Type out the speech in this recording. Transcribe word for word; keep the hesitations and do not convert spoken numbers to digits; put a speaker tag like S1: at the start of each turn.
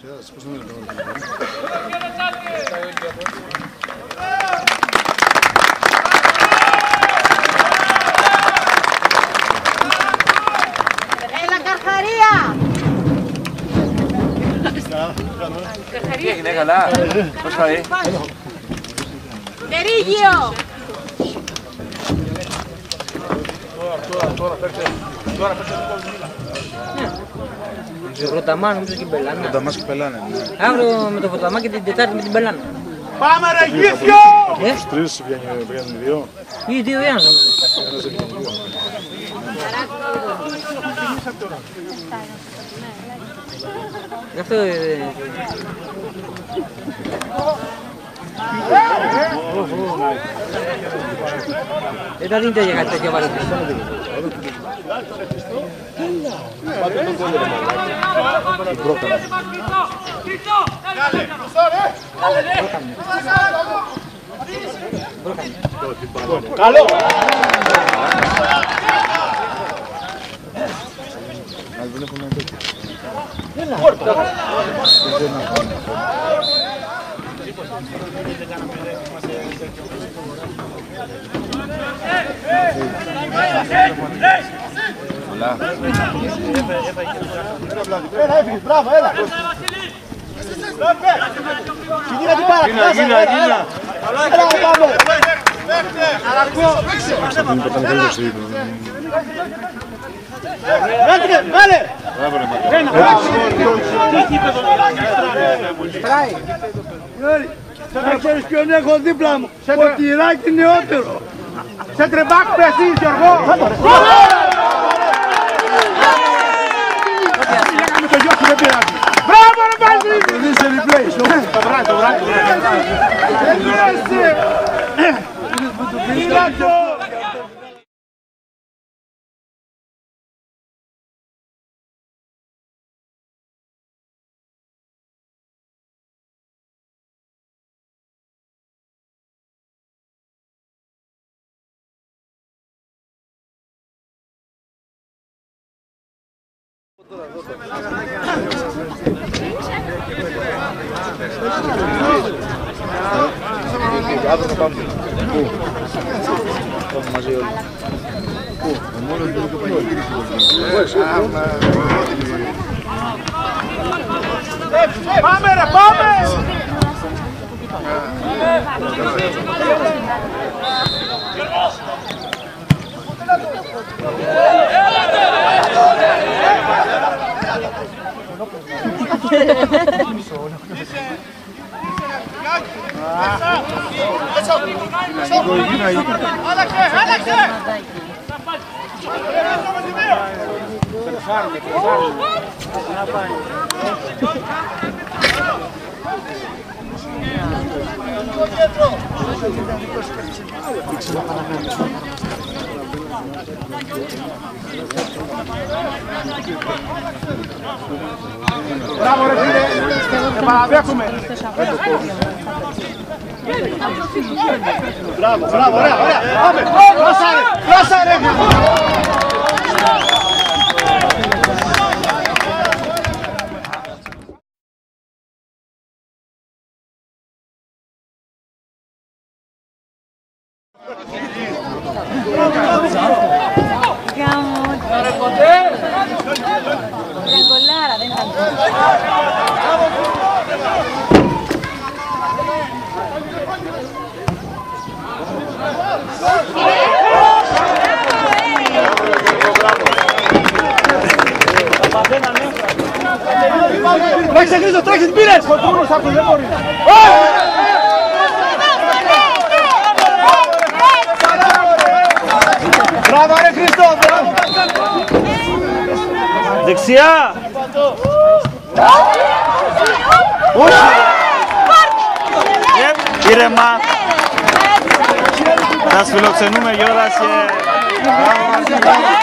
S1: Έλα Καρχαρία!
S2: Τι έγινε, καλά, πώς πάει?
S1: Τερίγιο!
S3: Τώρα, τώρα, παίρτε, τώρα παίρτε
S4: Το Βρωταμά νομίζω και Μπελάνα.
S3: Βρωταμάς και Μπελάνα.
S4: Αύριο με το Βρωταμά και την Τετάρτη με την Μπελάνα.
S3: Πάμε ρε Γήθιο!
S4: Ε?
S3: Τους τρεις βγαίνουν δύο.
S4: Ή δύο ή ένας.
S3: Ένας δεν βγαίνει δύο.
S4: Γι' αυτό... ε, Δεν τα δίνετε για κάτι τέτοιο βαρύτητα.
S3: Καλό! Έλα, έφυγες, μπράβο, έλα! Κινήρα την πάρα,
S2: Γίνα, γίνα, γίνα!
S3: έλα, πάμε! Μέτρε, βάλε! Θα ξέρεις ποιον έχω δίπλα μου, ποτηράκι νεότερο. Σε τρεμπάκ πέσεις, Γιώργο! Λέγαμε το γιο σου, δεν πειράζει. Μπράβο ρε Παντρίκη! Δεν είσαι replay, το βράδυ, το βράδυ. Αύριο θα πάμε. Πού? Πάμε μαζί όλοι. Πού? Μόνο το πάμε ρε, πάμε! Άλλαξε, άλλαξε! Μπράβο ρε φίλε, σε παραδέχομαι. Μπράβο, μπράβο, ωραία, ωραία, πάμε, κλάσα ρε, κλάσα ρε.
S1: Γκολάρα, δεν ήταν
S3: Τρέξε Χρήστο, τρέξε την πήρες! Κοντρούνος από δεν μπορεί. Μπράβο ρε Χρήστο! Δεξιά! Όχι! Ήρεμα! Θα σφιλοξενούμε Γιώργας και...